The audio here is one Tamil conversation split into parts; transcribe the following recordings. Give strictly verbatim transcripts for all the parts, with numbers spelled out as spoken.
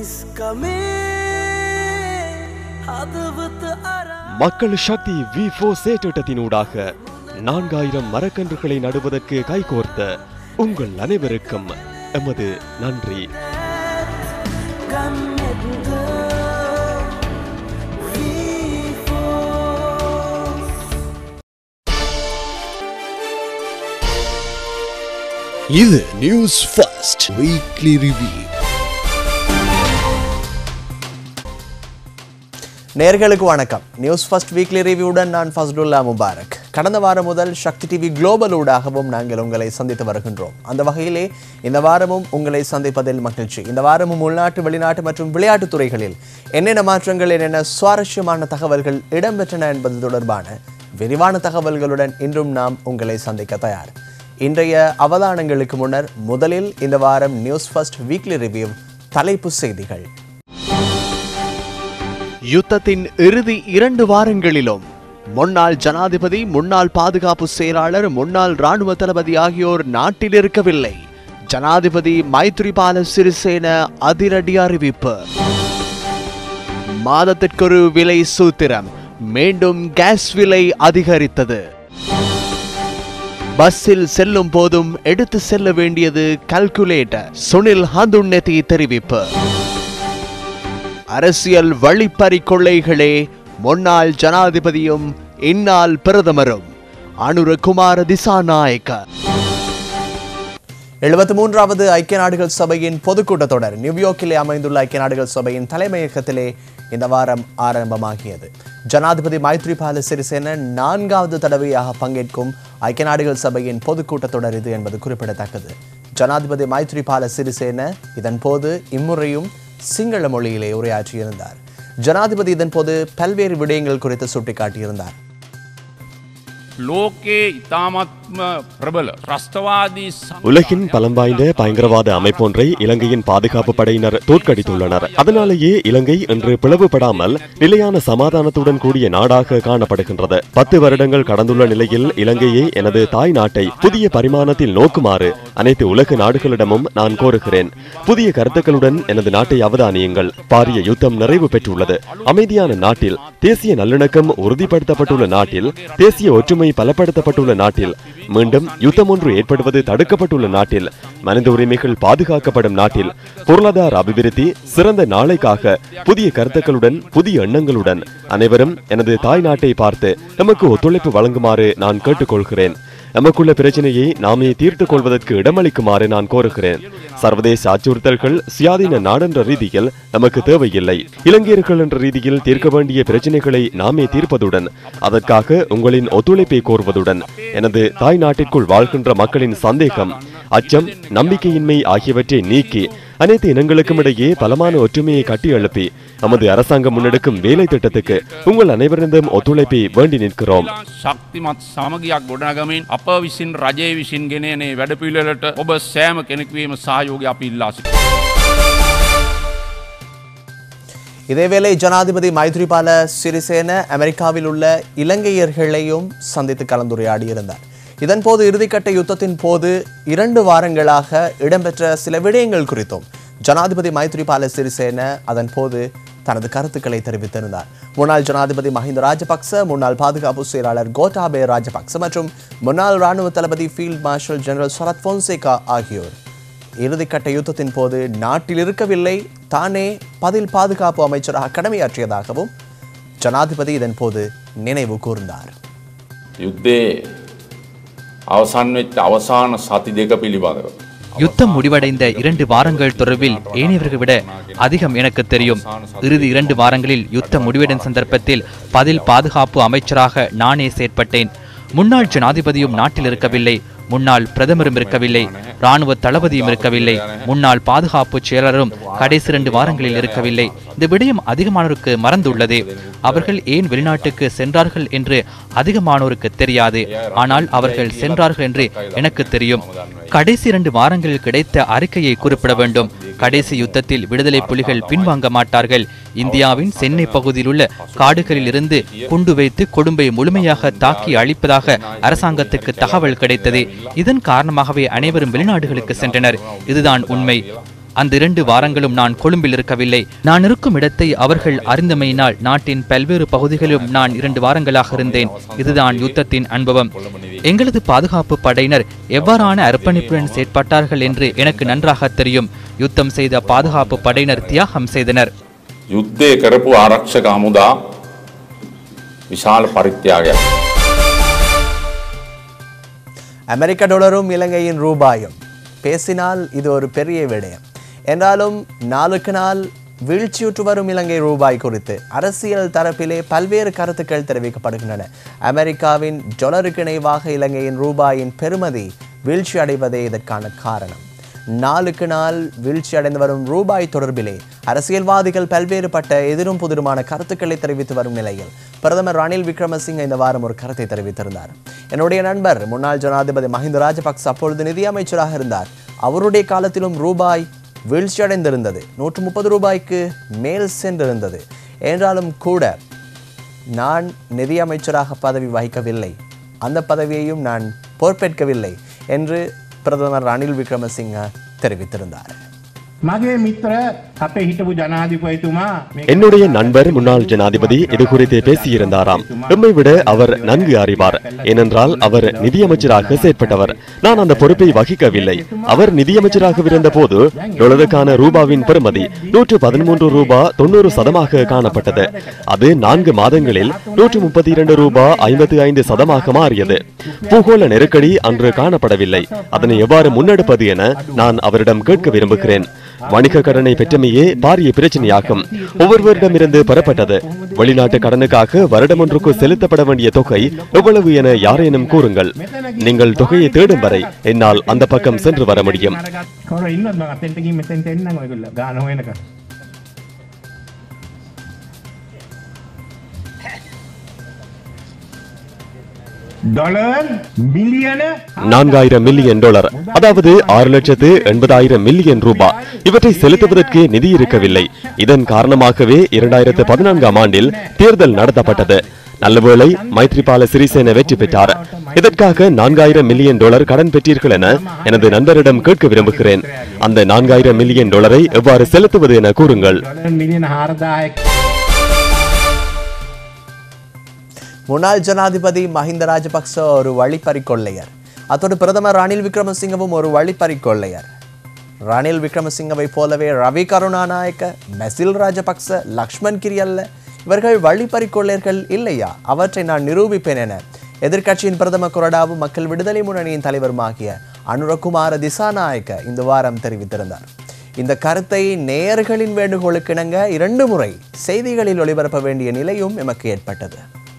மக்கள் சக்தி வி ஃபோர் சேட்டத்தினூடாக நான்காயிரம் மரக்கன்றுகளை நடுவதற்கு கைகோர்த்த உங்கள் அனைவருக்கும் எமது நன்றி. இது நியூஸ் ஃபர்ஸ்ட் வீக்லி ரிவ்யூ. நேயர்களுக்கு வணக்கம். நியூஸ் ஃபர்ஸ்ட் வீக்லி ரிவ்யூடன் நான் ஃபஸ்டுல்லா முபாரக். கடந்த வாரம் முதல் சக்தி டிவி குளோபல் ஊடாகவும் நாங்கள் உங்களை சந்தித்து வருகின்றோம். அந்த வகையிலே இந்த வாரமும் உங்களை சந்திப்பதில் மகிழ்ச்சி. இந்த வாரமும் உள்நாட்டு, வெளிநாட்டு மற்றும் விளையாட்டுத் துறைகளில் என்னென்ன மாற்றங்கள், என்னென்ன சுவாரஸ்யமான தகவல்கள் இடம்பெற்றன என்பது தொடர்பான விரிவான தகவல்களுடன் இன்றும் நாம் உங்களை சந்திக்க தயார். இன்றைய அவதானங்களுக்கு முன்னர் முதலில் இந்த வாரம் நியூஸ் ஃபர்ஸ்ட் வீக்லி ரிவ்யூ தலைப்பு செய்திகள். யுத்தத்தின் இறுதி இரண்டு வாரங்களிலும் முன்னாள் ஜனாதிபதி, முன்னாள் பாதுகாப்பு செயலாளர், முன்னாள் ராணுவ தளபதி ஆகியோர் நாட்டில் இருக்கவில்லை. ஜனாதிபதி மைத்ரிபால சிறிசேன அதிரடி அறிவிப்பு. மாதத்திற்கொரு விலை சூத்திரம், மீண்டும் கேஸ் விலை அதிகரித்தது. பஸ்ஸில் செல்லும் போதும் எடுத்து செல்ல வேண்டியது கால்குலேட்டர், சுனில் ஹந்துன்னெதி தெரிவிப்பு. அரசியல் வழிப்பறி கொள்ளைகளே, முன்னாள் ஜனாதிபதியும் இந்நாள் பிரதமரும். அனுரகுமார திசாநாயக்க. எழுபத்தி மூன்றாவது ஐக்கிய நாடுகள் சபையின் பொதுக்கூட்டத்தொடர் நியூயார்க்கிலே அமைந்துள்ள ஐக்கிய நாடுகள் சபையின் தலைமையகத்திலே இந்த வாரம் ஆரம்பமாகியது. ஜனாதிபதி மைத்ரிபால சிறிசேன நான்காவது தடவையாக பங்கேற்கும் ஐக்கிய நாடுகள் சபையின் பொதுக்கூட்டத்தொடர் இது என்பது குறிப்பிடத்தக்கது. ஜனாதிபதி மைத்ரிபால சிறிசேன இதன் போது இம்முறையும் சிங்கள மொழியிலே உரையாற்றியிருந்தார். ஜனாதிபதி இதன் போது பல்வேறு விடயங்கள் குறித்து சுட்டிக்காட்டியிருந்தார். உலகின் பலம் வாய்ந்த பயங்கரவாத அமைப்பொன்றை இலங்கையின் பாதுகாப்பு படையினர் தோற்கடித்துள்ளனர். அதனாலேயே இலங்கை இன்று பிளவுபடாமல் நிலையான சமாதானத்துடன் கூடிய நாடாக காணப்படுகின்றது. பத்து வருடங்கள் கடந்துள்ள நிலையில் இலங்கையை, எனது தாய் நாட்டை புதிய பரிமாணத்தில் நோக்குமாறு அனைத்து உலக நாடுகளிடமும் நான் கோருகிறேன். புதிய கருத்துக்களுடன் எனது நாட்டை அவதானியுங்கள். பாரிய யுத்தம் நிறைவு பெற்றுள்ளது. அமைதியான நாட்டில், தேசிய நல்லிணக்கம் உறுதிப்படுத்தப்பட்டுள்ள நாட்டில், தேசிய ஒற்றுமை பலப்படுத்தப்பட்டுள்ள நாட்டில், மீண்டும் யுத்தம் ஒன்று ஏற்படுவது தடுக்கப்பட்டுள்ள நாட்டில், மனித உரிமைகள் பாதுகாக்கப்படும் நாட்டில், பொருளாதார அபிவிருத்தி சிறந்த நாளைக்காக புதிய கருத்துக்களுடன், புதிய எண்ணங்களுடன் அனைவரும் எனது தாய் நாட்டை பார்த்து நமக்கு ஒத்துழைப்பு வழங்குமாறு நான் கேட்டுக்கொள்கிறேன். நமக்குள்ள பிரச்சனையை நாமே தீர்த்துக் கொள்வதற்கு இடமளிக்குமாறு நான் கோருகிறேன். சர்வதேச அச்சுறுத்தல்கள் சுயாதீன நாடென்ற ரீதியில் நமக்கு தேவையில்லை. இலங்கையர்கள் என்ற ரீதியில் தீர்க்க வேண்டிய பிரச்சனைகளை நாமே தீர்ப்பதுடன், அதற்காக உங்களின் ஒத்துழைப்பை கோருவதுடன், எனது தாய் நாட்டிற்குள் வாழ்கின்ற மக்களின் சந்தேகம், அச்சம், நம்பிக்கையின்மை ஆகியவற்றை நீக்கி அனைத்து இனங்களுக்கும் இடையே பலமான ஒற்றுமையை கட்டி எழுப்பி நமது அரசாங்கம் முன்னெடுக்கும் வேலை திட்டத்துக்கு உங்கள் அனைவரிடம் ஒத்துழைப்பை வேண்டி நிற்கிறோம். ශක්තිමත් සමගියක් ගොඩනගමින් අප විසින් රජය විසින් ගෙන එන වැඩපිළිවෙලට ඔබ සෑම කෙනෙකුගේම සහයෝගය අපි ඉල්ලා සිටිනවා. இதேவேளை ஜனாதிபதி மைத்ரிபால சிறிசேன அமெரிக்காவில் உள்ள இலங்கையர்களையும் சந்தித்து கலந்துரையாடியிருந்தார். இதன்போது இறுதிக்கட்ட யுத்தத்தின் போது இரண்டு வாரங்களாக இடம்பெற்ற சில விடயங்கள் குறித்தும் ஜனாதிபதி மைத்ரிபால சிறிசேன அதன் போது தனது கருத்துக்களை தெரிவித்திருந்தார். முன்னாள் ஜனாதிபதி மஹிந்த ராஜபக்ச, முன்னாள் பாதுகாப்பு செயலாளர் கோட்டாபே ராஜபக்ச மற்றும் முன்னாள் ராணுவ தளபதி field marshal general Sarath Fonseka ஆகியோர் இறுதிக்கட்ட யுத்தத்தின் போது நாட்டில் இருக்கவில்லை, தானே பதில் பாதுகாப்பு அமைச்சராக கடமையாற்றியதாகவும் ஜனாதிபதி இதன் போது நினைவு கூர்ந்தார். யுத்தம் முடிவடைந்த இரண்டு வாரங்கள் தொடர்பில் ஏனையவர்கள் விட அதிகம் எனக்கு தெரியும். இறுதி இரண்டு வாரங்களில் யுத்தம் முடிவடைந்த சந்தர்ப்பத்தில் பதில் பாதுகாப்பு அமைச்சராக நானே செயற்பட்டேன். முன்னாள் ஜனாதிபதியும் நாட்டில் இருக்கவில்லை, முன்னாள் பிரதமரும் இருக்கவில்லை, ராணுவ தளபதியும் இருக்கவில்லை, முன்னாள் பாதுகாப்பு செயலரும் கடைசி இரண்டு வாரங்களில் இருக்கவில்லை. இந்த விடயம் அதிகமானோருக்கு மறந்துள்ளது. அவர்கள் ஏன் வெளிநாட்டுக்கு சென்றார்கள் என்று அதிகமானோருக்கு தெரியாது. ஆனால் அவர்கள் சென்றார்கள் என்று எனக்கு தெரியும். கடைசி இரண்டு வாரங்களில் கிடைத்த அறிக்கையை குறிப்பிட வேண்டும். கடைசி யுத்தத்தில் விடுதலை புலிகள் பின்வாங்க மாட்டார்கள். இந்தியாவின் சென்னை பகுதியில் உள்ள காடுகளில் இருந்து குண்டு வைத்து கொழும்பை முழுமையாக தாக்கி அழிப்பதாக அரசாங்கத்துக்கு தகவல் கிடைத்தது. இதன் காரணமாகவே அனைவரும் வெளிநாடுகளுக்கு சென்றனர். இதுதான் உண்மை. அந்த இரண்டு வாரங்களும் நான் கொழும்பில் இருக்கவில்லை. நான் இருக்கும் இடத்தை அவர்கள் அறிந்தமையினால் நாட்டின் பல்வேறு பகுதிகளிலும் நான் இரண்டு வாரங்களாக இருந்தேன். இதுதான் யுத்தத்தின் அனுபவம். எங்களது பாதுகாப்பு படையினர் எவ்வாறான அர்ப்பணிப்புடன் செயற்பட்டார்கள் என்று எனக்கு நன்றாக தெரியும். யுத்தம் செய்த பாதுகாப்பு படையினர் தியாகம் செய்தனர். யுத்தே கரப்பு ஆரக்ஷக அமுதா விஷால பரித்தியாக. அமெரிக்க டாலரும் இலங்கையின் ரூபாயும் பேசினால் இது ஒரு பெரிய விடயம் என்றாலும் நாளுக்கு நாள் வீழ்ச்சியுற்று வரும் இலங்கை ரூபாய் குறித்து அரசியல் தரப்பிலே பல்வேறு கருத்துக்கள் தெரிவிக்கப்படுகின்றன. அமெரிக்காவின் டாலருக்கு இணைவாக இலங்கையின் ரூபாயின் பெறுமதி வீழ்ச்சி அடைவதே இதற்கான காரணம். நாளுக்கு நாள் வீழ்ச்சி அடைந்து வரும் ரூபாய் தொடர்பிலே அரசியல்வாதிகள் பல்வேறுபட்ட எதிரும் புதிருமான கருத்துக்களை தெரிவித்து வரும் நிலையில் பிரதமர் ரணில் விக்ரமசிங்க இந்த வாரம் ஒரு கருத்தை தெரிவித்திருந்தார். என்னுடைய நண்பர் முன்னாள் ஜனாதிபதி மஹிந்த ராஜபக்ச அப்பொழுது நிதியமைச்சராக இருந்தார். அவருடைய காலத்திலும் ரூபாய் வீழ்ச்சி அடைந்திருந்தது, நூற்று முப்பது ரூபாய்க்கு மேல் சென்றிருந்தது. என்றாலும் கூட நான் நிதியமைச்சராக பதவி வகிக்கவில்லை, அந்த பதவியையும் நான் பொறுப்பேற்கவில்லை என்று பிரதமர் ரணில் விக்ரமசிங்க தெரிவித்திருந்தார். என்னுடைய நண்பர் முன்னாள் ஜனாதிபதி இது குறித்து பேசியிருந்தாராம். எம்மை விட அவர் நன்கு அறிவார். ஏனென்றால் அவர் நிதியமைச்சராக செயற்பட்டவர். நான் அந்த பொறுப்பை வகிக்கவில்லை. அவர் நிதியமைச்சராக இருந்த போது டாலருக்கான ரூபாவின் பெறுமதி நூற்று பதிமூன்று ரூபா தொண்ணூறு சதமாக காணப்பட்டது. அது நான்கு மாதங்களில் நூற்று முப்பத்தி இரண்டு ரூபா ஐம்பத்தி ஐந்து சதமாக மாறியது. பூகோள நெருக்கடி அன்று காணப்படவில்லை. அதனை எவ்வாறு முன்னெடுப்பது என நான் அவரிடம் கேட்க விரும்புகிறேன். வணிக கடனை பெற்றமையே பாரிய பிரச்சனையாகும். ஒவ்வொருவரிடமிருந்து பெறப்பட்டது வெளிநாட்டு கடனுக்காக வருடம் ஒன்றுக்கு செலுத்தப்பட வேண்டிய தொகை எவ்வளவு என யாரேனும் கூறுங்கள். நீங்கள் தொகையை தேடும் வரை என்னால் அந்த பக்கம் சென்று வர முடியும். நான்காயிரம் மில்லியன் டாலர், அதாவது ஆறு லட்சத்து எண்பதாயிரம் மில்லியன் ரூபாய். இவற்றை செலுத்துவதற்கு நிதி இருக்கவில்லை. இதன் காரணமாகவே இரண்டாயிரத்து பதினான்காம் ஆண்டில் தேர்தல் நடத்தப்பட்டது. நல்லவேளை மைத்ரிபால சிறிசேன வெற்றி பெற்றார். இதற்காக நான்காயிரம் மில்லியன் டாலர் கடன் பெற்றீர்கள் என எனது நண்பரிடம் கேட்க விரும்புகிறேன். அந்த நான்காயிரம் மில்லியன் டாலரை எவ்வாறு செலுத்துவது என கூறுங்கள். முன்னாள் ஜனாதிபதி மஹிந்த ராஜபக்ச ஒரு வழிப்பறி கொள்ளையர். அத்தோடு பிரதமர் ரணில் விக்ரமசிங்கவும் ஒரு வழிப்பறி கொள்ளையர். ரணில் விக்ரமசிங்கவை போலவே ரவி கருணாநாயக்க, பசில் ராஜபக்ச, லக்ஷ்மண் கிரியல்ல இவர்கள் வழிப்பறி கொள்ளையர்கள் இல்லையா? அவற்றை நான் நிரூபிப்பேன் என எதிர்க்கட்சியின் பிரதம கொறடாவும் மக்கள் விடுதலை முன்னணியின் தலைவருமாகிய அனுரகுமார திசாநாயக்க இந்த வாரம் தெரிவித்திருந்தார். இந்த கருத்தை நேயர்களின் வேண்டுகோளுக்கு இணங்க இரண்டு முறை செய்திகளில் ஒளிபரப்ப வேண்டிய நிலையும் எமக்கு ஏற்பட்டது.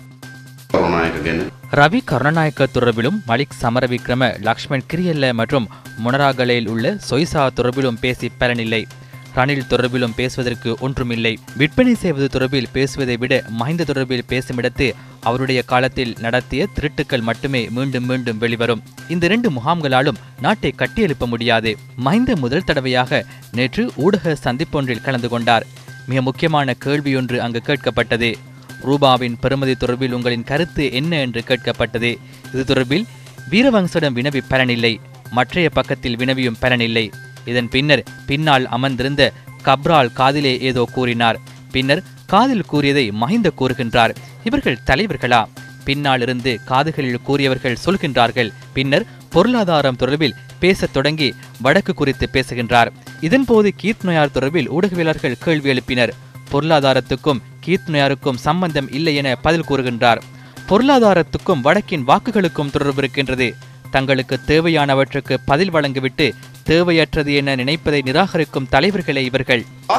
ரவி கருணாநாயக்க தொடர்பிலும் மலிக் சமரவிக்ரம, லக்ஷ்மண் கிரியல்ல மற்றும் முனராகலையில் உள்ள சொய்சா தொடர்பிலும் பேசி பலனில்லை. ரணில் தொடர்பிலும் பேசுவதற்கு ஒன்றுமில்லை. விற்பனை செய்வது தொடர்பில் பேசுவதை விட மஹிந்த தொடர்பில் பேசுமிடத்து அவருடைய காலத்தில் நடத்திய திருட்டுக்கள் மட்டுமே மீண்டும் மீண்டும் வெளிவரும். இந்த இரண்டு முகாம்களாலும் நாட்டை கட்டியெழுப்ப முடியாது. மஹிந்த முதல் தடவையாக நேற்று ஊடக சந்திப்பொன்றில் கலந்து கொண்டார். மிக முக்கியமான கேள்வியொன்று அங்கு கேட்கப்பட்டது. ரூபாவின் பெறுமதி தொடர்பில் உங்களின் கருத்து என்ன என்று கேட்கப்பட்டது. இது தொடர்பில் வீரவங்சடம் வினவி பலனில்லை. மற்றைய பக்கத்தில் வினவியும் பலனில்லை. இதன் பின்னர் பின்னால் அமர்ந்திருந்த கப்ரால் காதிலே ஏதோ கூறினார். பின்னர் காதில் கூறியதை மஹிந்த கூறுகின்றார். இவர்கள் தலைவர்களா? பின்னால் இருந்து காதுகளில் கூறியவர்கள் சொல்கின்றார்கள். பின்னர் பொருளாதாரம் தொடர்பில் பேசத் தொடங்கி வடக்கு குறித்து பேசுகின்றார். இதன்போது கீத் நொயார் தொடர்பில் ஊடகவியலாளர்கள் கேள்வி எழுப்பினர். பொருளாதாரத்துக்கும் கீத் நொயாருக்கும் சம்பந்தம் இல்லை என பதில் கூறுகின்றார். பொருளாதாரத்துக்கும் வடக்கின் வாக்குகளுக்கும் தொடர்பு இருக்கின்றது. தங்களுக்கு தேவையானவற்றுக்கு பதில் வழங்கிவிட்டு தேவையற்றது என நினைப்பதை நிராகரிக்கும் தலைவர்களே இவர்கள்.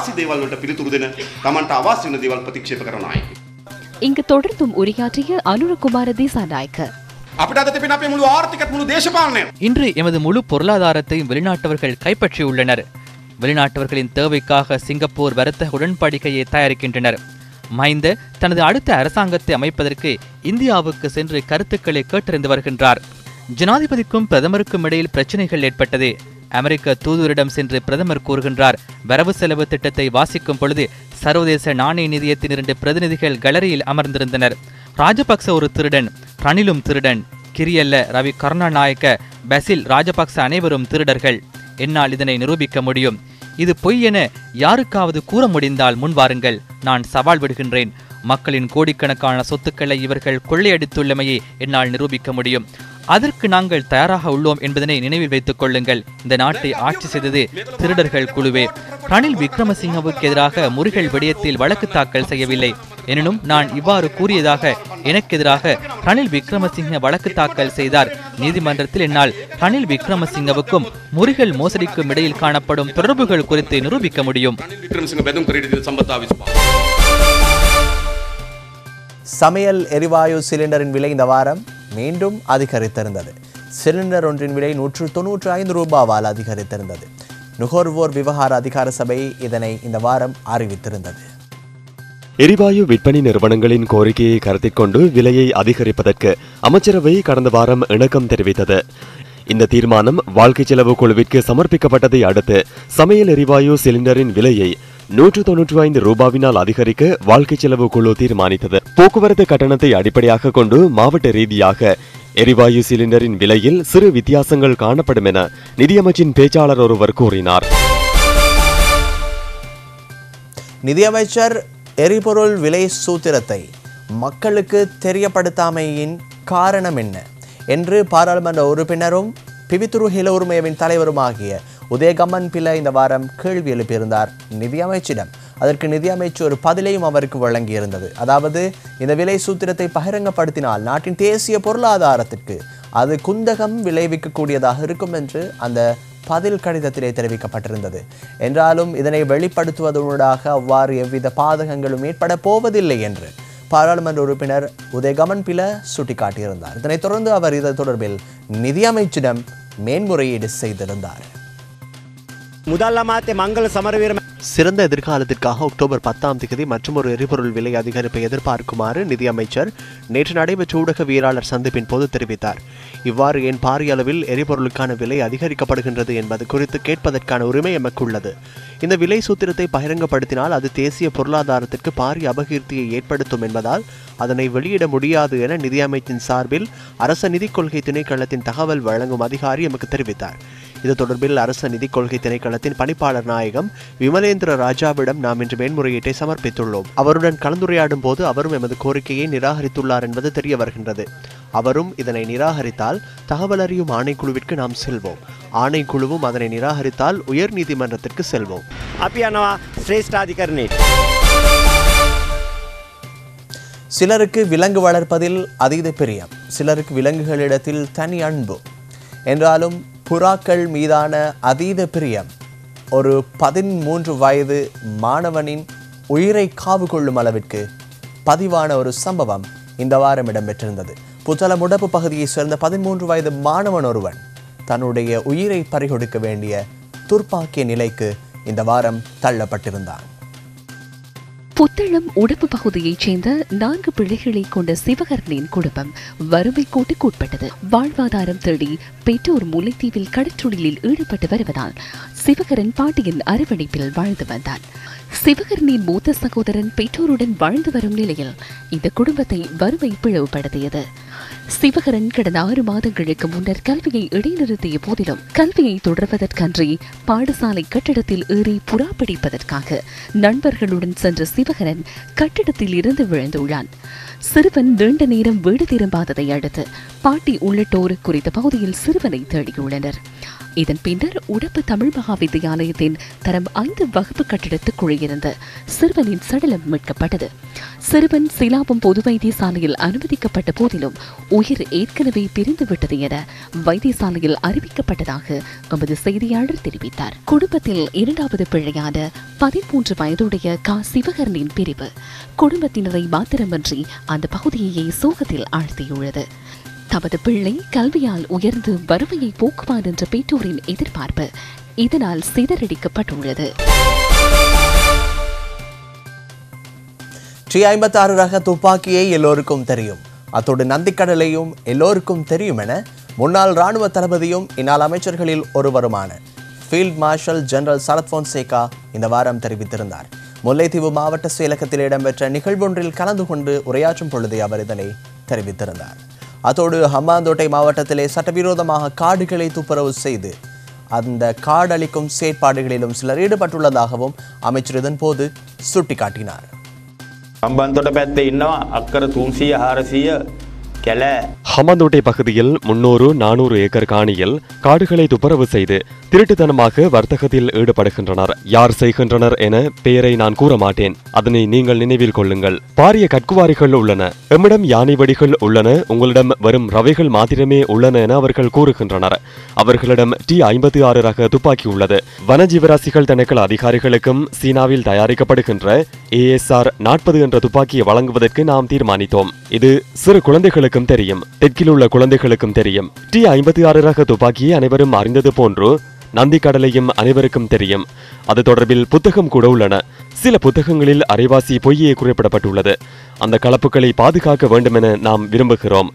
இங்கு தொடர்ந்தும் உரையாற்றிய அனுரகுமார திசாநாயக்க, இன்று எமது முழு பொருளாதாரத்தையும் வெளிநாட்டவர்கள் கைப்பற்றியுள்ளனர். வெளிநாட்டவர்களின் தேவைக்காக சிங்கப்பூர் வர்த்தக உடன்படிக்கையை தயாரிக்கின்றனர். மஹிந்த தனது அடுத்த அரசாங்கத்தை அமைப்பதற்கு இந்தியாவுக்கு சென்று கருத்துக்களை கேட்டறிந்து வருகின்றார். ஜனாதிபதிக்கும் பிரதமருக்கும் இடையில் பிரச்சனைகள் ஏற்பட்டது. அமெரிக்க தூதுவரிடம் சென்று பிரதமர் கூறுகின்றார். வரவு செலவு திட்டத்தை வாசிக்கும் பொழுது சர்வதேச நாணய நிதியத்தின் இரண்டு பிரதிநிதிகள் கேலரியில் அமர்ந்திருந்தனர். ராஜபக்ச ஒரு திருடன், ரணிலும் திருடன், கிரியல்ல, ரவி கருணாநாயக்க, பசில் ராஜபக்ச அனைவரும் திருடர்கள். என்னால் இதனை நிரூபிக்க முடியும். இது பொய் என யாருக்காவது கூற முடிந்தால் முன்வாருங்கள், நான் சவால் விடுகின்றேன். மக்களின் கோடிக்கணக்கான சொத்துக்களை இவர்கள் கொள்ளையடித்துள்ளமையை என்னால் நிரூபிக்க முடியும். அதற்கு நாங்கள் தயாராக உள்ளோம் என்பதனை நினைவில் வைத்துக் கொள்ளுங்கள். இந்த நாட்டை ஆட்சி செய்தது திருடர்கள் குழுவே. ரணில் விக்ரமசிங்கவுக்கு எதிராக முறிகள் விடயத்தில் வழக்கு தாக்கல் செய்யவில்லை. எனினும் நான் இவ்வாறு கூறியதாக எனக்கு எதிராக ரணில் விக்ரமசிங்க வழக்கு தாக்கல் செய்தார். நீதிமன்றத்தில் என்னால் ரணில் விக்ரமசிங்கவுக்கும் முறிகள் மோசடிக்கும் இடையில் காணப்படும் தொடர்புகள் குறித்து நிரூபிக்க முடியும். சமையல் எரிவாயு சிலிண்டரின் விலை இந்த வாரம் மீண்டும் அதிகரித்திருந்தது. சிலிண்டர் ஒன்றின் விலை நூற்று தொன்னூற்று ஐந்து ரூபாவால் அதிகரித்திருந்தது. நுகர்வோர் விவகார அதிகார சபை இதனை இந்த வாரம் அறிவித்திருந்தது. எரிவாயு விற்பனை நிறுவனங்களின் கோரிக்கையை கருத்தில் கொண்டு விலையை அதிகரிப்பதற்கு அமைச்சரவை கடந்த வாரம் இணக்கம் தெரிவித்தது. இந்த தீர்மானம் வாழ்க்கை செலவு குழுவிற்கு சமர்ப்பிக்கப்பட்டதை அடுத்து சமையல் எரிவாயு சிலிண்டரின் விலையை நூற்று தொன்னூற்று ஐந்து ரூபாவினால் அதிகரிக்க வாழ்க்கை செலவு குழு தீர்மானித்தது. போக்குவரத்து கட்டணத்தை அடிப்படையாக கொண்டு மாவட்ட ரீதியாக எரிவாயு சிலிண்டரின் விலையில் சிறு வித்தியாசங்கள் காணப்படும் என நிதியமைச்சின் பேச்சாளர் ஒருவர் கூறினார். நிதியமைச்சர் எரிபொருள் விலை சூத்திரத்தை மக்களுக்கு தெரியப்படுத்தாமையின் காரணம் என்ன என்று பாராளுமன்ற உறுப்பினரும் பிவித்துரு ஹில உரிமையவின் தலைவருமாகிய உதயகம்மன் பிள்ளை இந்த வாரம் கேள்வி எழுப்பியிருந்தார் நிதியமைச்சிடம். அதற்கு நிதியமைச்சு ஒரு பதிலையும் அவருக்கு வழங்கியிருந்தது. அதாவது, இந்த விலை சூத்திரத்தை பகிரங்கப்படுத்தினால் நாட்டின் தேசிய பொருளாதாரத்திற்கு அது குந்தகம் விளைவிக்கக்கூடியதாக இருக்கும் என்று அந்த பதில் கடிதத்திலே தெரிவிக்கப்பட்டிருந்தது. என்றாலும் இதனை வெளிப்படுத்துவதனூடாக அவ்வாறு எவ்வித பாதகங்களும் ஏற்பட போவதில்லை என்று பாராளுமன்ற உறுப்பினர் உதயகமன் பில சுட்டிக்காட்டியிருந்தார். இதனைத் தொடர்ந்து அவர் இது தொடர்பில் நிதியமைச்சிடம் மேன்முறையீடு செய்திருந்தார். சிறந்த எதிர்காலத்திற்காக அக்டோபர் பத்தாம் தேதி மற்றொரு எரிபொருள் விலை அதிகரிப்பை எதிர்பார்க்குமாறு நிதியமைச்சர் நேற்று நடைபெற்ற ஊடகவியலாளர் சந்திப்பின் போது தெரிவித்தார். இவ்வாறு ஏன் பாரிய அளவில் எரிபொருளுக்கான விலை அதிகரிக்கப்படுகின்றது என்பது குறித்து கேட்பதற்கான உரிமை எமக்கு உள்ளது. இந்த விலை சூத்திரத்தை பகிரங்கப்படுத்தினால் அது தேசிய பொருளாதாரத்திற்கு பாரிய அபகீர்த்தியை ஏற்படுத்தும் என்பதால் அதனை வெளியிட முடியாது என நிதியமைச்சின் சார்பில் அரச நிதிக் கொள்கை திணைக்களத்தின் தகவல் வழங்கும் அதிகாரி எமக்கு தெரிவித்தார். இது தொடர்பில் அரச நிதிக் கொள்கை திணைக்களத்தின் பணிப்பாளர் நாயகம் விமலேந்திர ராஜாவிடம் நாம் இன்று மேன்முறையீட்டை சமர்ப்பித்துள்ளோம். அவருடன் கலந்துரையாடும் போது அவரும் எமது கோரிக்கையை நிராகரித்துள்ளார் என்பது தெரிய வருகின்றது. அவரும் இதனை நிராகரித்தால் தகவல் அறியும் ஆணைக்குழுவிற்கு நாம் செல்வோம். ஆணைக்குழுவும் அதனை நிராகரித்தால் உயர் நீதிமன்றத்திற்கு செல்வோம். சிலருக்கு விலங்கு வளர்ப்பதில் அதீத பிரியம், சிலருக்கு விலங்குகளிடத்தில் தனி அன்பு. என்றாலும் புறாக்கள் மீதான அதீத பிரியம் ஒரு பதிமூன்று வயது மாணவனின் உயிரை காவு கொள்ளும் அளவிற்கு பதிவான ஒரு சம்பவம் இந்த வாரம் இடம்பெற்றிருந்தது. புத்தளமுடப்பு பகுதியைச் சேர்ந்த பதிமூன்று வயது மாணவன் ஒருவன் தன்னுடைய உயிரை பறிகொடுக்க வேண்டிய துர்ப்பாக்கிய நிலைக்கு இந்த வாரம் தள்ளப்பட்டிருந்தான். புத்தளம் உடப்பு பகுதியைச் சேர்ந்த நான்கு பிள்ளைகளை கொண்ட சிவகர்ணியின் குடும்பம் வறுமை கோட்டுக்கு உட்பட்டது. வாழ்வாதாரம் தேடி பெற்றோர் முல்லைத்தீவில் கடற்றொழிலில் ஈடுபட்டு வருவதால் சிவகரன் பாட்டியின் அரவணைப்பில் வாழ்ந்து வந்தான். சிவகர்ணியின் மூத்த சகோதரன் பெற்றோருடன் வாழ்ந்து வரும் நிலையில் இந்த குடும்பத்தை வறுமை பிளவுபடுத்தியது. சிவகரன் கடந்த ஆறு மாதங்களுக்கு முன்னர் கல்வியை இடைநிறுத்திய போதிலும் கல்வியை தொடர்வதற்கன்றி பாடசாலை கட்டிடத்தில் ஏறி புறா பிடிப்பதற்காக நண்பர்களுடன் சென்ற சிவகரன் கட்டிடத்தில் இருந்து விழுந்துள்ளான். சிறுவன் நீண்ட நேரம் வீடு திரும்பாததை அடுத்து பாட்டி உள்ளிட்டோர் குறித்த பகுதியில் சிறுவனை தேடியுள்ளனர். இதன் பின்னர் உடப்பு தமிழ் மகா வித்தியாலயத்தின் தரம் ஐந்து வகுப்பு கட்டிடத்துக்குள் இருந்து சிறுவனின் சடலம் மீட்கப்பட்டது. சிறுவன் சிலாபம் பொது வைத்தியசாலையில் அனுமதிக்கப்பட்ட போதிலும் உயிர் ஏற்கனவே பிரிந்துவிட்டது என வைத்தியசாலையில் அறிவிக்கப்பட்டதாக எமது செய்தியாளர் தெரிவித்தார். குடும்பத்தில் இரண்டாவது பிள்ளையான பதிமூன்று வயதுடைய கா சிவகரனின் பிரிவு குடும்பத்தினரை மாத்திரமின்றி அந்த பகுதியையே சோகத்தில் ஆழ்த்தியுள்ளது. தமது பிள்ளை கல்வியால் உயர்ந்து வறுமையை போக்குவார் என்ற பெற்றோரின் எதிர்பார்ப்பு இதனால் சிதறடிக்கப்பட்டுள்ளது. டி ஐம்பத்தி ஆறு ரக துப்பாக்கியை எல்லோருக்கும் தெரியும், அத்தோடு நந்திக்கடலையும் எல்லோருக்கும் தெரியும் என முன்னாள் ராணுவ தளபதியும் இந்நாள் அமைச்சர்களில் ஒருவருமான field marshal general Sarath Fonseka இந்த வாரம் தெரிவித்திருந்தார். முல்லைத்தீவு மாவட்ட செயலகத்தில் இடம்பெற்ற நிகழ்வொன்றில் கலந்து கொண்டு உரையாற்றும் பொழுதே அவர் இதனை தெரிவித்திருந்தார். அத்தோடு ஹம்பாந்தோட்டை மாவட்டத்திலே சட்டவிரோதமாக காடுகளை துப்புரவு செய்து அந்த காடழிக்கும் செயற்பாடுகளிலும் சிலர் ஈடுபட்டுள்ளதாகவும் அமைச்சர் இதன் போது சுட்டிக்காட்டினார். හම්බන්තොට පැත්තේ ඉන්නවා අක්කර තුන්සිය හාරසිය කැල ஹமந்தோட்டை பகுதியில் முன்னூறு நானூறு ஏக்கர் காணியில் காடுகளை துப்புரவு செய்து திருட்டுத்தனமாக வர்த்தகத்தில் ஈடுபடுகின்றனர். யார் செய்கின்றனர் என பெயரை நான் கூற மாட்டேன், அதனை நீங்கள் நினைவில் கொள்ளுங்கள். பாரிய கட்குவாரிகள் உள்ளன, எம்மிடம் யானை வெடிகள் உள்ளன, உங்களிடம் வரும் ரவைகள் மாத்திரமே உள்ளன என அவர்கள் கூறுகின்றனர். அவர்களிடம் டி ஐம்பத்தி ஆறு ரக துப்பாக்கி உள்ளது. வனஜீவராசிகள் திணைக்கள அதிகாரிகளுக்கும் சீனாவில் தயாரிக்கப்படுகின்ற ஏ எஸ் ஆர் நாற்பது என்ற துப்பாக்கியை வழங்குவதற்கு நாம் தீர்மானித்தோம். இது சிறு குழந்தைகளுக்கும் தெரியும், தெற்கில் உள்ள குழந்தைகளுக்கும் தெரியும். டி ஐம்பத்தி ஆறு ரக துப்பாக்கியை அனைவரும் அறிந்தது போன்று நந்தி கடலையும் அனைவருக்கும் தெரியும். அது தொடர்பில் புத்தகம் கூட உள்ளன. சில புத்தகங்களில் அரைவாசி பொய்யே குறிப்பிடப்பட்டுள்ளது. அந்த கலப்புகளை பாதுகாக்க வேண்டும் என நாம் விரும்புகிறோம்.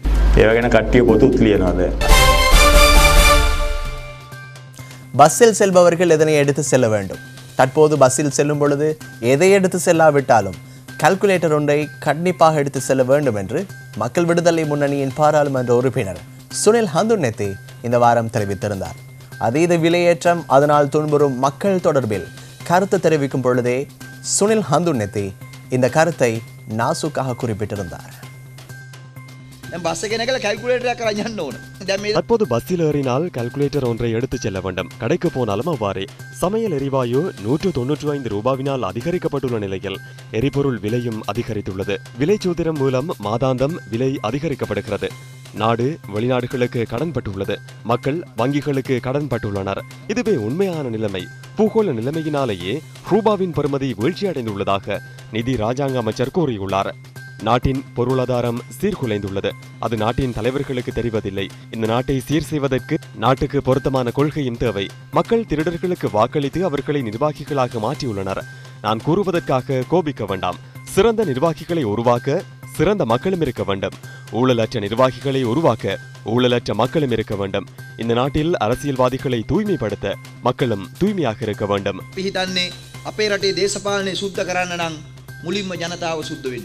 பஸ்ஸில் செல்பவர்கள் இதனை எடுத்து செல்ல வேண்டும். தற்போது பஸ்ஸில் செல்லும் பொழுது எதை எடுத்து செல்லாவிட்டாலும் கால்குலேட்டர் ஒன்றை கண்டிப்பாக எடுத்து செல்ல வேண்டும் என்று மக்கள் விடுதலை முன்னணியின் பாராளுமன்ற உறுப்பினர் சுனில் ஹந்துன்னெத்தி இந்த வாரம் தெரிவித்திருந்தார். அதீத விலையேற்றம் அதனால் துன்புறும் மக்கள் தொடர்பில் கருத்து தெரிவிக்கும் பொழுதே சுனில் ஹந்துன்னெத்தி இந்த கருத்தை நாசுக்காக குறிப்பிட்டிருந்தார். தற்போது பஸ்ஸில் ஏறினால் கால்குலேட்டர் ஒன்றை எடுத்துச் செல்ல வேண்டும். கடைக்கு போனாலும் அவ்வாறே. சமையல் எரிவாயு நூற்று தொன்னூற்றி ஐந்து ரூபாவினால் அதிகரிக்கப்பட்டுள்ள நிலையில் எரிபொருள் விலையும் அதிகரித்துள்ளது. விலை சூத்திரம் மூலம் மாதாந்தம் விலை அதிகரிக்கப்படுகிறது. நாடு வெளிநாடுகளுக்கு கடன் பட்டுள்ளது. மக்கள் வங்கிகளுக்கு கடன் பட்டுள்ளனர். இதுவே உண்மையான நிலைமை. பூகோள நிலைமையினாலேயே ரூபாவின் பெறுமதி வீழ்ச்சியடைந்துள்ளதாக நிதி ராஜாங்க அமைச்சர் கூறியுள்ளார். நாட்டின் பொருளாதாரம் சீர்குலைந்துள்ளது. அது நாட்டின் தலைவர்களுக்கு தெரிவதில்லை. இந்த நாட்டை சீர் செய்வதற்கு நாட்டுக்கு பொருத்தமான கொள்கையும் தேவை. மக்கள் திருடர்களுக்கு வாக்களித்து அவர்களை நிர்வாகிகளாக மாற்றியுள்ளனர். நான் கூறுவதற்காக கோபிக்க வேண்டாம். சிறந்த நிர்வாகிகளை உருவாக்க சிறந்த மக்களும் இருக்க வேண்டும். ஊழலற்ற நிர்வாகிகளை உருவாக்க ஊழலற்ற மக்களும் இருக்க வேண்டும். இந்த நாட்டில் அரசியல்வாதிகளை தூய்மைப்படுத்த மக்களும் தூய்மையாக இருக்க வேண்டும். අපේ රටේ දේශපාලනය සුද්ධ කරන්න නම් මුලින්ම ජනතාව සුද්ධ වෙන්න.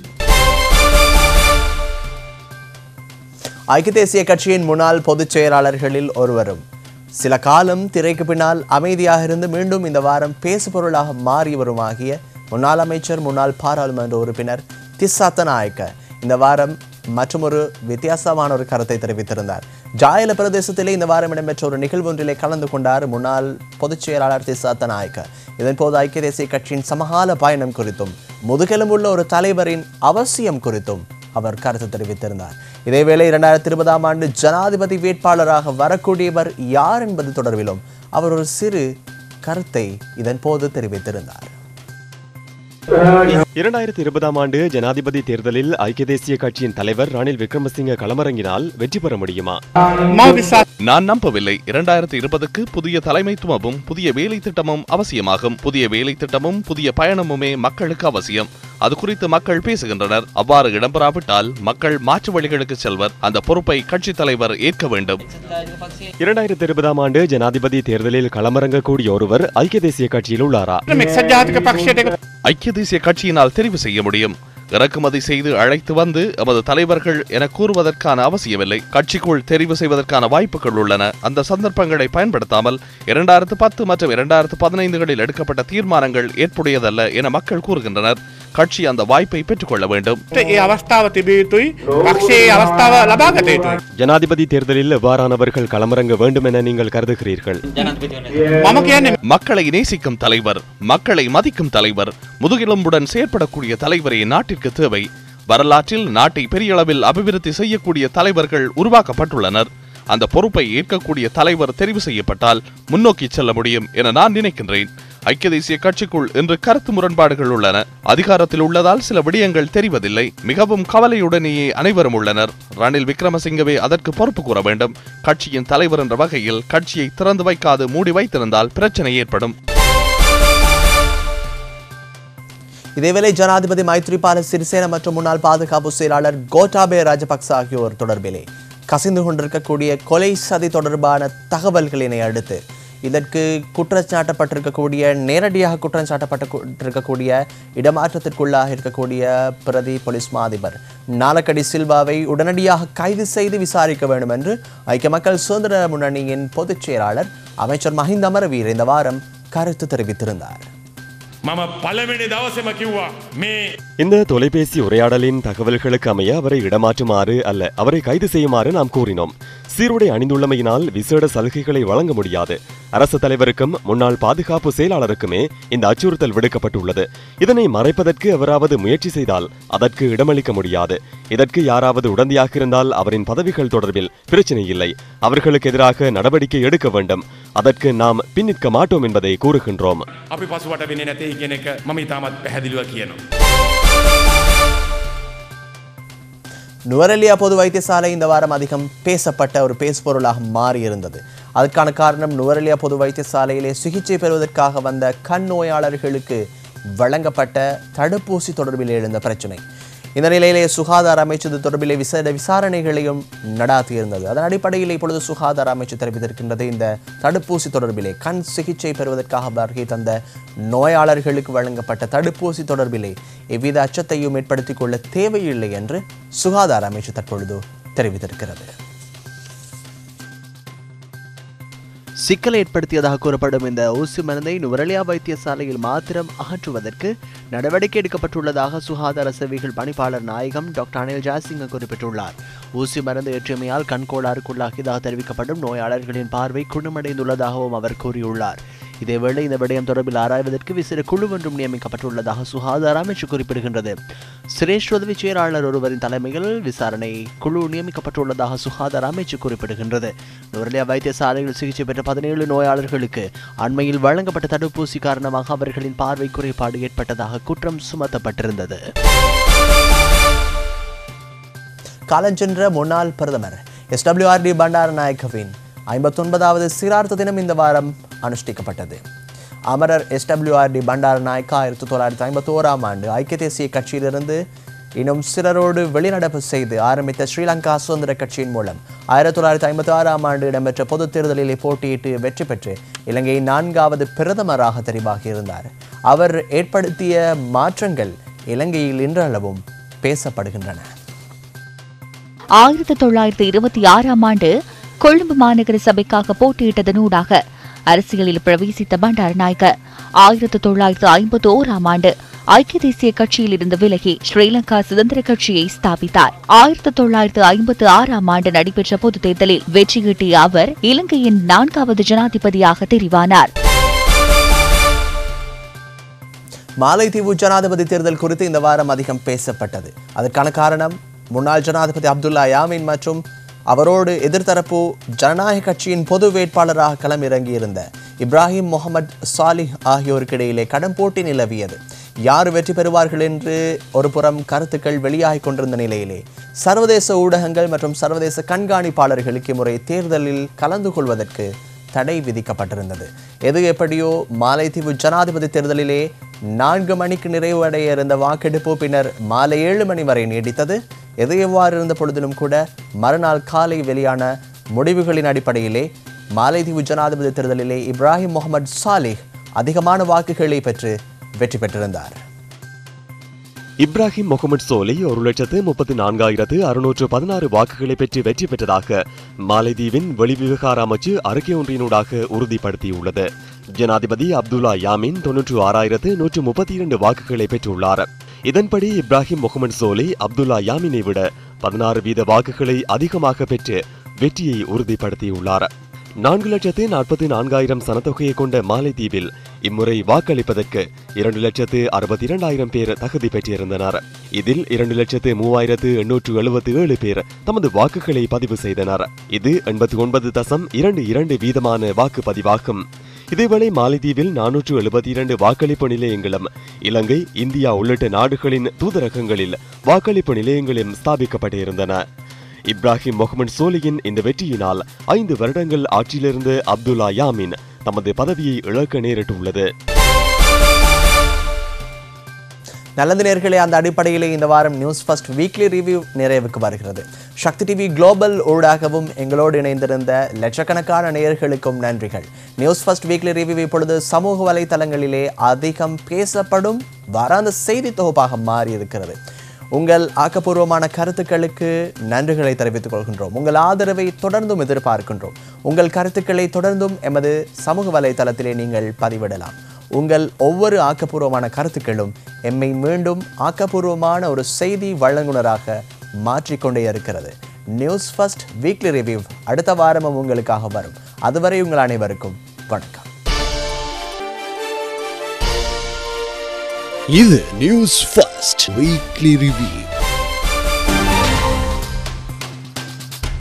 ஐக்கிய தேசிய கட்சியின் முன்னாள் பொதுச் செயலாளர்களில் ஒருவரும் சில காலம் திரைக்கு பின்னால் அமைதியாக இருந்து மீண்டும் இந்த வாரம் பேசுபொருளாக மாறியவருமாகிய முன்னாள் அமைச்சர் முன்னாள் பாராளுமன்ற உறுப்பினர் திஸ்ஸாத்த நாயக்க இந்த வாரம் மற்றொரு வித்தியாசமான ஒரு கருத்தை தெரிவித்திருந்தார். ஜாயல பிரதேசத்திலே இந்த வாரம் இடம்பெற்ற ஒரு நிகழ்வு ஒன்றிலே கலந்து கொண்டார் முன்னாள் பொதுச் செயலாளர் திஸ்ஸாத்த நாயக்க. இதன் போது ஐக்கிய தேசிய கட்சியின் சமகால பயணம் குறித்தும் முதுகெலும்புள்ள ஒரு தலைவரின் அவசியம் குறித்தும் அவர் கருத்து தெரிவித்திருந்தார். இதேவேளை இரண்டாயிரத்தி இருபதாம் ஆண்டு ஜனாதிபதி வேட்பாளராக வரக்கூடியவர் யார் என்பது தொடர்பிலும் அவர் ஒரு சிறு கருத்தை இதன் போது தெரிவித்திருந்தார். இரண்டாயிரத்தி இருபதாம் ஆண்டு ஜனாதிபதி தேர்தலில் ஐக்கிய தேசிய கட்சியின் தலைவர் ரணில் விக்ரமசிங்க களமிறங்கினால் வெற்றி பெற முடியுமா? நான் நம்பவில்லை. இரண்டாயிரத்தி இருபதுக்கு புதிய தலைமைத்துவமும் புதிய வேலை திட்டமும் அவசியமாகும். புதிய வேலை திட்டமும் புதிய பயணமுமே மக்களுக்கு அவசியம். அது குறித்து மக்கள் பேசுகின்றனர். அவ்வாறு இடம்பெறாவிட்டால் மக்கள் மாற்று வழிகளுக்கு செல்வர். அந்த பொறுப்பை கட்சி தலைவர் ஏற்க வேண்டும். இரண்டாயிரத்தி இருபதாம் ஆண்டு ஜனாதிபதி தேர்தலில் களமிறங்கக்கூடிய ஒருவர் ஐக்கிய தேசிய கட்சியில் உள்ளாரா? ஐக்கிய தேசிய கட்சியினால் தெரிவு செய்ய முடியும். இறக்குமதி செய்து அழைத்து வந்து எமது தலைவர்கள் என கூறுவதற்கான அவசியமில்லை. கட்சிக்குள் தெரிவு செய்வதற்கான வாய்ப்புகள் உள்ளன. அந்த சந்தர்ப்பங்களை பயன்படுத்தாமல் இரண்டாயிரத்து பத்து மற்றும் இரண்டாயிரத்து பதினைந்துகளில் எடுக்கப்பட்ட தீர்மானங்கள் ஏற்புடையதல்ல என மக்கள் கூறுகின்றனர். கட்சி அந்த வாய்ப்பை பெற்றுக் கொள்ள வேண்டும். ஜனாதிபதி தேர்தலில் எவ்வாறானவர்கள் களமிறங்க வேண்டும் என நீங்கள் கருதுகிறீர்கள்? மக்களை நேசிக்கும் தலைவர், மக்களை மதிக்கும் தலைவர், முதுகெலும்புடன் செயற்படக்கூடிய தலைவரே நாட்டிற்கு தேவை. வரலாற்றில் நாட்டை பெரிய அளவில் அபிவிருத்தி செய்யக்கூடிய தலைவர்கள் உருவாக்கப்பட்டுள்ளனர். அந்த பொறுப்பை ஏற்கக்கூடிய தலைவர் தெரிவு செய்யப்பட்டால் முன்னோக்கி செல்ல முடியும் என நான் நினைக்கின்றேன். ஐக்கிய தேசிய கட்சிக்குள் இன்று கருத்து முரண்பாடுகள் உள்ளன. அதிகாரத்தில் உள்ளதால் சில விடயங்கள் தெரிவதில்லை. மிகவும் கவலையுடனேயே அனைவரும் உள்ளனர். ரணில் விக்ரமசிங்கவே அதற்கு பொறுப்பு கூற வேண்டும். கட்சியின் தலைவர் என்ற வகையில் கட்சியை திறந்து வைக்காது மூடி வைத்திருந்தால் பிரச்சனை ஏற்படும். இதேவேளை ஜனாதிபதி மைத்ரிபால சிறிசேன மற்றும் முன்னாள் பாதுகாப்பு செயலாளர் கோட்டாபய ராஜபக்ச ஆகியோர் தொடர்பிலே கசிந்து கொண்டிருக்கக்கூடிய கொலை சதி தொடர்பான தகவல்களினை அடுத்து இதற்கு குற்றச்சாட்டப்பட்டிருக்கக்கூடிய நேரடியாக குற்றம் சாட்டப்பட்டிருக்கக்கூடிய இடமாற்றத்திற்குள்ளாக இருக்கக்கூடிய பிரதி போலீஸ் மா அதிபர் நாலக்கடி சில்வாவை உடனடியாக கைது செய்து விசாரிக்க வேண்டும் என்று ஐக்கிய மக்கள் சுதந்திர முன்னணியின் பொதுச் செயலாளர் அமைச்சர் மஹிந்த அமரவீர இந்த வாரம் கருத்து தெரிவித்திருந்தார். இந்த தொலைபேசி உரையாடலின் தகவல்களுக்கு அமைய அவரை இடமாற்றுமாறு அல்ல அவரை கைது செய்யுமாறு நாம் கூறினோம். சீருடை அணிந்துள்ளமையினால் விசேட சலுகைகளை வழங்க முடியாது. அரசு தலைவருக்கும் முன்னாள் பாதுகாப்பு செயலாளருக்குமே இந்த அச்சுறுத்தல் விடுக்கப்பட்டுள்ளது. இதனை மறைப்பதற்கு எவராவது முயற்சி செய்தால் அதற்கு இடமளிக்க முடியாது. இதற்கு யாராவது உடந்தையாக இருந்தால் அவரின் பதவிகள் தொடர்பில் பிரச்சனை இல்லை. அவர்களுக்கு எதிராக நடவடிக்கை எடுக்க வேண்டும். அதற்கு நாம் பின்னிற்க மாட்டோம் என்பதை கூறுகின்றோம். நுவரெலியா பொது வைத்தியசாலை இந்த வாரம் அதிகம் பேசப்பட்ட ஒரு பேசுபொருளாக மாறியிருந்தது. அதற்கான காரணம் நுவரெலியா பொது வைத்தியசாலையிலே சிகிச்சை பெறுவதற்காக வந்த கண் நோயாளர்களுக்கு வழங்கப்பட்ட தடுப்பூசி தொடர்பில் எழுந்த பிரச்சனை. இந்த நிலையிலே சுகாதார அமைச்சு தொடர்பிலே விசேட விசாரணைகளையும் நடாத்தியிருந்தது. அதன் அடிப்படையில் இப்பொழுது சுகாதார அமைச்சு தெரிவித்திருக்கின்றது, இந்த தடுப்பூசி தொடர்பிலே கண் சிகிச்சை பெறுவதற்காக வருகை தந்த நோயாளர்களுக்கு வழங்கப்பட்ட தடுப்பூசி தொடர்பிலே எவ்வித அச்சத்தையும் ஏற்படுத்திக் கொள்ள தேவையில்லை என்று சுகாதார அமைச்சு தற்பொழுது தெரிவித்திருக்கிறது. சிக்கலை ஏற்படுத்தியதாக கூறப்படும் இந்த ஊசி மருந்தை நுவரெலியா வைத்தியசாலையில் மாத்திரம் அகற்றுவதற்கு நடவடிக்கை எடுக்கப்பட்டுள்ளதாக சுகாதார சேவைகள் பணிப்பாளர் நாயகம் டாக்டர் அனில் ஜாசிங்க குறிப்பிட்டுள்ளார். ஊசி மருந்து ஏற்றுமையால் கண்கோளாறுக்குள்ளாகியதாக தெரிவிக்கப்படும் நோயாளர்களின் பார்வை குணமடைந்துள்ளதாகவும் அவர் கூறியுள்ளார். இதேவேளை இந்த விடயம் தொடர்பில் ஆராய்வதற்கு விசேட குழு ஒன்றும் நியமிக்கப்பட்டுள்ளதாக சுகாதார அமைச்சு குறிப்பிடுகின்றது. சிரேஷ்ட உதவி செயலாளர் ஒருவரின் தலைமையில் விசாரணை குழு நியமிக்கப்பட்டுள்ளதாக சுகாதார அமைச்சு குறிப்பிடுகின்றது. நுவரெலியா வைத்தியசாலையில் சிகிச்சை பெற்ற பதினேழு நோயாளர்களுக்கு அண்மையில் வழங்கப்பட்ட தடுப்பூசி காரணமாக அவர்களின் பார்வை குறைபாடு ஏற்பட்டதாக குற்றம் சுமத்தப்பட்டிருந்தது. காலஞ்சென்ற முன்னாள் பிரதமர் எஸ் டபிள்யூ ஆர் டி பண்டாரநாயக்கவின் ஐம்பத்தி ஒன்பதாவது சிரார்த்த தினம் இந்த வாரம் அனுஷ்டிக்கப்பட்டது. அமரர் S W R D Bandaranaike ஆயிரத்தி தொள்ளாயிரத்தி ஐம்பத்தி ஓராம் ஆண்டு ஐக்கிய தேசிய கட்சியிலிருந்து இன்னும் சிலரோடு வெளிநடப்பு செய்து ஆரம்பித்த ஸ்ரீலங்கா சுதந்திர கட்சியின் மூலம் ஆயிரத்தி தொள்ளாயிரத்தி ஐம்பத்தி ஆறாம் ஆண்டு இடம்பெற்ற பொதுத் தேர்தலில் போட்டியிட்டு வெற்றி பெற்று இலங்கையின் நான்காவது பிரதமராக தெரிவாகியிருந்தார். அவர் ஏற்படுத்திய மாற்றங்கள் இலங்கையில் இன்றளவும் பேசப்படுகின்றன. ஆயிரத்தி தொள்ளாயிரத்தி இருபத்தி ஆறாம் ஆண்டு கொழும்பு மாநகர சபைக்காக போட்டியிட்டதனூடாக அரசியலில் பிரவேசித்த பண்டாரநாயக்க ஆயிரத்தி தொள்ளாயிரத்தி ஐம்பத்தி ஓராம் ஆண்டு ஐக்கிய தேசிய கட்சியில் இருந்து விலகி ஸ்ரீலங்கா சுதந்திர கட்சியை ஸ்தாபித்தார். ஆயிரத்தி தொள்ளாயிரத்தி ஐம்பத்தி ஆறாம் ஆண்டு நடைபெற்ற பொதுத் தேர்தலில் வெற்றியீட்டிய அவர் இலங்கையின் நான்காவது ஜனாதிபதியாக தெரிவானார். மாலைதீவு ஜனாதிபதி தேர்தல் குறித்து இந்த வாரம் அதிகம் பேசப்பட்டது. அதற்கான காரணம் முன்னாள் ஜனாதிபதி அப்துல்லா யாமின் மற்றும் அவரோடு எதிர்த்தரப்பு ஜனநாயக கட்சியின் பொது வேட்பாளராக களமிறங்கியிருந்த இப்ராஹிம் முகமது சாலிஹ் ஆகியோருக்கிடையிலே கடும் போட்டி நிலவியது. யார் வெற்றி பெறுவார்கள் என்று ஒரு புறம் கருத்துக்கள் வெளியாகிக் கொண்டிருந்த நிலையிலே சர்வதேச ஊடகங்கள் மற்றும் சர்வதேச கண்காணிப்பாளர்களுக்கு முறை தேர்தலில் கலந்து கொள்வதற்கு தடை விதிக்கப்பட்டிருந்தது. எது எப்படியோ மாலைதீவு ஜனாதிபதி தேர்தலிலே நான்கு மணிக்கு நிறைவடைய இருந்த வாக்கெடுப்பு பின்னர் மாலை ஏழு மணி வரை நீடித்தது. எது எவ்வாறு இருந்த பொழுதிலும் கூட மறுநாள் காலை வெளியான முடிவுகளின் அடிப்படையிலே மாலைதீவு ஜனாதிபதி தேர்தலிலே இப்ராஹிம் முகமது சாலிஹ் அதிகமான வாக்குகளை பெற்று வெற்றி பெற்றிருந்தார். இப்ராஹிம் முகமது சோலி ஒரு லட்சத்து முப்பத்தி நான்காயிரத்து அறுநூற்று பதினாறு வாக்குகளை பெற்று வெற்றி பெற்றதாக மாலைதீவின் வெளிவிவகார அமைச்சு அறிக்கை ஒன்றினூடாக உறுதிப்படுத்தியுள்ளது. ஜனாதிபதி அப்துல்லா யாமின் தொன்னூற்று ஆறாயிரத்து நூற்று முப்பத்தி இரண்டு வாக்குகளை பெற்றுள்ளார். இதன்படி இப்ராஹிம் முகமது சோலி அப்துல்லா யாமினை விட பதினாறு வீத வாக்குகளை அதிகமாக பெற்று வெற்றியை உறுதிப்படுத்தியுள்ளார். நான்கு லட்சத்து நாற்பத்தி நான்காயிரம் சனத்தொகையை கொண்ட மாலைதீவில் இம்முறை வாக்களிப்பதற்கு இரண்டு லட்சத்து அறுபத்தி இரண்டாயிரம் பேர் தகுதி பெற்றிருந்தனர். இதில் இரண்டு லட்சத்து மூவாயிரத்து எண்ணூற்று எழுபத்தி ஏழு பேர் தமது வாக்குகளை பதிவு செய்தனர். இது எண்பத்தி ஒன்பது தசம் இரண்டு இரண்டு வீதமான வாக்குப்பதிவாகும். இதேவேளை மாலைதீவில் நானூற்று எழுபத்தி இரண்டு வாக்களிப்பு நிலையங்களும் இலங்கை, இந்தியா உள்ளிட்ட நாடுகளின் தூதரகங்களில் வாக்களிப்பு நிலையங்களும் ஸ்தாபிக்கப்பட்டிருந்தன. இப்ராஹிம் முகமது சோலியின் இந்த வெற்றியினால் ஐந்து வருடங்கள் ஆட்சியிலிருந்து அப்துல்லா யாமின் தமது பதவியை இழக்க நேரிட்டுள்ளது. நல்லது நேயர்களே, அந்த அடிப்படையிலே இந்த வாரம் நியூஸ் ஃபர்ஸ்ட் வீக்லி ரிவ்யூ நிறைவுக்கு வருகிறது. சக்தி டிவி குளோபல் ஊடாகவும் எங்களோடு இணைந்திருந்த லட்சக்கணக்கான நேயர்களுக்கும் நன்றிகள். நியூஸ் ஃபர்ஸ்ட் வீக்லி ரிவ்யூ இப்பொழுது சமூக வலைதளங்களிலே அதிகம் பேசப்படும் வாராந்த செய்தி தொகுப்பாக மாறி இருக்கிறது. உங்கள் ஆக்கப்பூர்வமான கருத்துக்களுக்கு நன்றிகளை தெரிவித்துக் கொள்கின்றோம். உங்கள் ஆதரவை தொடர்ந்தும் எதிர்பார்க்கின்றோம். உங்கள் கருத்துக்களை தொடர்ந்தும் எமது சமூக வலைதளத்திலே நீங்கள் பதிவிடலாம். உங்கள் ஒவ்வொரு ஆக்கப்பூர்வமான கருத்துக்களும் எம்மை மீண்டும் ஆக்கப்பூர்வமான ஒரு செய்தி வழங்குனராக மாற்றிக்கொண்டே இருக்கிறது. நியூஸ் ஃபர்ஸ்ட் வீக்லி ரிவ்யூ அடுத்த வாரமும் உங்களுக்காக வரும். அதுவரை உங்கள் அனைவருக்கும் வணக்கம். இது நியூஸ் ஃபர்ஸ்ட் வீக்லி ரிவ்யூ.